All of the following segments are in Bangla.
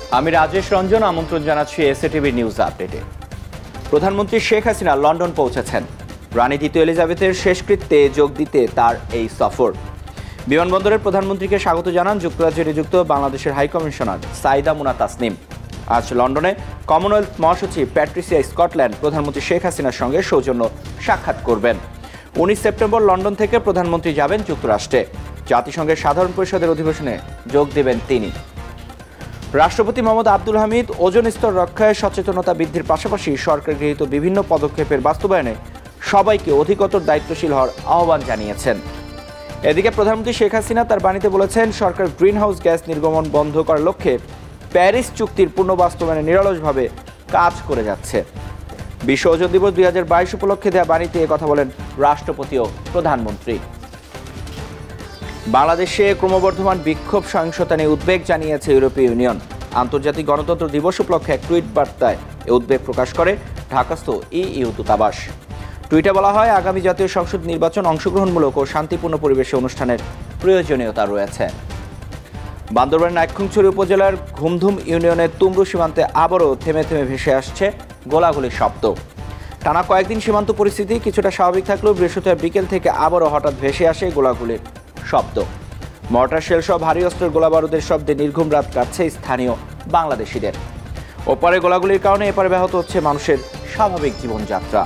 আমি রাজেশ রঞ্জন আমন্ত্রণ জানাচ্ছি এসএটিভি নিউজ আপডেটে। প্রধানমন্ত্রী শেখ হাসিনা লন্ডন পৌঁছেছেন। রানী দ্বিতীয় এলিজাবেথের শেষকৃত্যে যোগ দিতে তার এই সফর। বিমানবন্দরে প্রধানমন্ত্রীকে স্বাগত জানান যুক্তরাজ্যে নিযুক্ত বাংলাদেশের হাইকমিশনার সাইদা মুনা তাসনিম। আজ লন্ডনে কমনওয়েলথ মহাসচিব প্যাট্রিসিয়া স্কটল্যান্ড প্রধানমন্ত্রী শেখ হাসিনার সঙ্গে সৌজন্য সাক্ষাৎ করবেন। 19 সেপ্টেম্বর লন্ডন থেকে প্রধানমন্ত্রী যাবেন যুক্তরাষ্ট্রে। জাতিসংঘের সাধারণ পরিষদের অধিবেশনে যোগ দেবেন তিনি। রাষ্ট্রপতি মোহাম্মদ আব্দুল হামিদ ওজন স্তর রক্ষায় সচেতনতা বৃদ্ধির পাশাপাশি সরকার গৃহীত বিভিন্ন পদক্ষেপের বাস্তবায়নে সবাইকে অধিকতর দায়িত্বশীল হওয়ার আহ্বান জানিয়েছেন। এদিকে প্রধানমন্ত্রী শেখ হাসিনা তার বাণীতে বলেছেন, সরকার গ্রিনহাউস গ্যাস নির্গমন বন্ধ করার লক্ষ্যে প্যারিস চুক্তির পূর্ণ বাস্তবায়নে নিরলসভাবে কাজ করে যাচ্ছে। বিশ্ব ওজন দিবস 2022 উপলক্ষে দেওয়া বাণীতে একথা বলেন রাষ্ট্রপতি ও প্রধানমন্ত্রী। বাংলাদেশে ক্রমবর্ধমান বিক্ষোভ সহিংসতা নিয়ে উদ্বেগ জানিয়েছে ইউরোপীয় ইউনিয়ন। আন্তর্জাতিক গণতন্ত্র দিবস উপলক্ষে এক টুইট বার্তায় এ উদ্বেগ প্রকাশ করে ঢাকাস্থ ইইউ দূতাবাস। টুইটে বলা হয়, আগামী জাতীয় সংসদ নির্বাচন অংশগ্রহণমূলক ও শান্তিপূর্ণ পরিবেশে অনুষ্ঠানের প্রয়োজনীয়তা রয়েছে। বান্দরবানের নাইক্ষ্যংছড়ি উপজেলার ঘুমধুম ইউনিয়নের তুমরু সীমান্তে আবারও থেমে থেমে ভেসে আসছে গোলাগুলির শব্দ। টানা কয়েকদিন সীমান্ত পরিস্থিতি কিছুটা স্বাভাবিক থাকলেও বৃহস্পতিবার বিকেল থেকে আবারও হঠাৎ ভেসে আসে গোলাগুলির শব্দ। মর্টার শেল সহ ভারী অস্ত্রের গোলাবারুদের শব্দে নির্ঘুম রাত কাটছে স্থানীয় বাংলাদেশিদের। ওপারে গোলাগুলির কারণে এপারে ব্যাহত হচ্ছে মানুষের স্বাভাবিক জীবনযাত্রা।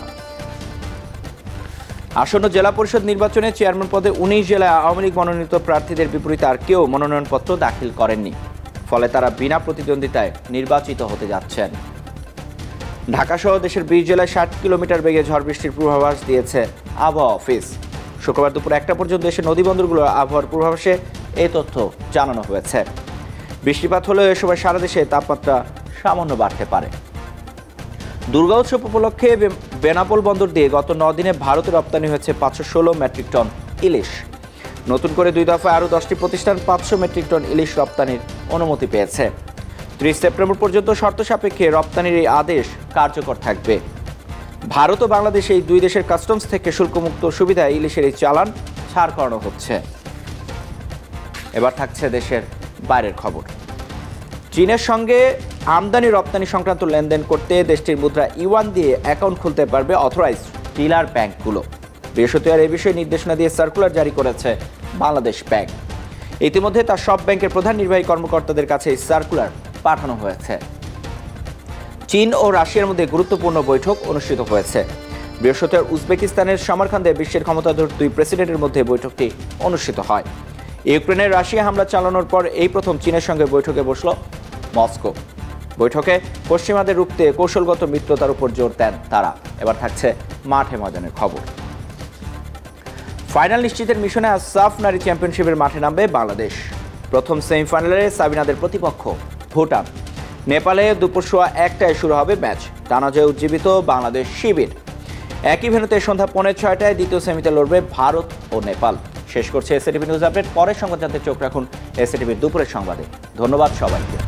আসন্ন জেলা পরিষদ নির্বাচনে চেয়ারম্যান পদে 19 জেলায় আওয়ামী লীগ মনোনীত প্রার্থীদের বিপরীতে আর কেউ মনোনয়নপত্র দাখিল করেননি। ফলে তারা বিনা প্রতিদ্বন্দ্বিতায় নির্বাচিত হতে যাচ্ছেন। ঢাকা সহ দেশের 20 জেলায় 60 কিলোমিটার বেগে ঝড় বৃষ্টির পূর্বাভাস দিয়েছে আবহাওয়া অফিস। শুক্রবার দুপুর 1টা পর্যন্ত দেশের নদীবন্দরগুলোর আবহাওয়ার পূর্বাভাসে এই তথ্য জানানো হয়েছে। বৃষ্টিপাত হলেও এ সময় সারা দেশে তাপমাত্রা সামান্য বাড়তে পারে। দুর্গা উৎসব উপলক্ষে বেনাপোল বন্দর দিয়ে গত 9 দিনে ভারতে রপ্তানি হয়েছে 516 মেট্রিক টন ইলিশ। নতুন করে 2 দফায় আরও 10টি প্রতিষ্ঠান 500 মেট্রিক টন ইলিশ রপ্তানির অনুমতি পেয়েছে। 30 সেপ্টেম্বর পর্যন্ত শর্ত সাপেক্ষে রপ্তানির এই আদেশ কার্যকর থাকবে। ভারত ও বাংলাদেশ এই দুই দেশের কাস্টমস থেকে শুল্কমুক্ত সুবিধায় ইলিশের এই চালান ছাড় করানো হচ্ছে। এবার থাকছে দেশের বাইরের খবর। চীনের সঙ্গে আমদানি রপ্তানি সংক্রান্ত লেনদেন করতে দেশটির মুদ্রা ইউয়ান দিয়ে অ্যাকাউন্ট খুলতে পারবে অথরাইজড ডিলার ব্যাংকগুলো। বৃহস্পতিবার এই বিষয়ে নির্দেশনা দিয়ে সার্কুলার জারি করেছে বাংলাদেশ ব্যাংক। ইতিমধ্যে তার সব ব্যাংকের প্রধান নির্বাহী কর্মকর্তাদের কাছে এই সার্কুলার পাঠানো হয়েছে। চীন ও রাশিয়ার মধ্যে গুরুত্বপূর্ণ বৈঠক অনুষ্ঠিত হয়েছে। বৃহস্পতিবার উজবেকিস্তানের সামারকান্দে বিশ্বের ক্ষমতাধর দুই প্রেসিডেন্টের মধ্যে বৈঠকটি অনুষ্ঠিত হয়। ইউক্রেনের রাশিয়া হামলা চালানোর পর এই প্রথম চীনের সঙ্গে বৈঠকে বসল মস্কো। বৈঠকে পশ্চিমাদের রুখতে কৌশলগত মিত্রতার উপর জোর দেন তারা। এবার থাকছে মাঠে ময়দানের খবর। ফাইনাল নিশ্চিতের মিশনে আজ সাফ নারী চ্যাম্পিয়নশিপের মাঠে নামবে বাংলাদেশ। প্রথম সেমিফাইনালে সাবিনাদের প্রতিপক্ষ ভুটান। নেপালে দুপুর 1টায় শুরু হবে ম্যাচ। টানা জয়ে উজ্জীবিত বাংলাদেশ শিবির। একই ভেন্যুতে সন্ধ্যা 5:45টায় দ্বিতীয় সেমিতে লড়বে ভারত ও নেপাল। শেষ করছে এসএটিভি নিউজ আপডেট। পরের সংবাদ জানতে চোখ রাখুন এসএটিভির দুপুরের সংবাদে। ধন্যবাদ সবাইকে।